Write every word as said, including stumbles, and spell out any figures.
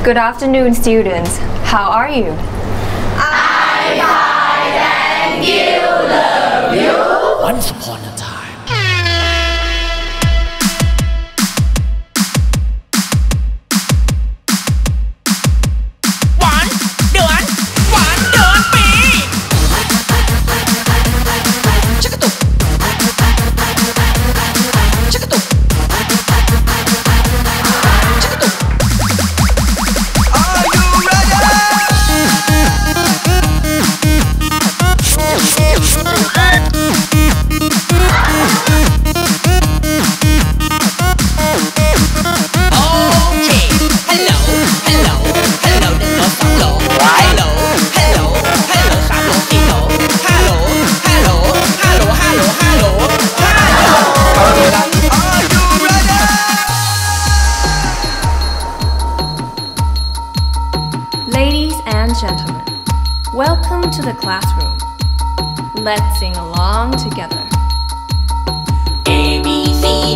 Good afternoon, students. How are you? I'm fine, thank you. Love you. Once upon a time. หวานเดือนหวานเดือนปีชักกระตุกชักกระตุกชักกระตุก Are you ready? Okay. Hello, hello, hello หนึ่งโลสองโล Hello, hello, hello สามโลสี่โล Hello, hello, hello, hello, hello, hello. Are you ready? Ladies and gentlemen, welcome to the classroom. Let's sing along together. A B C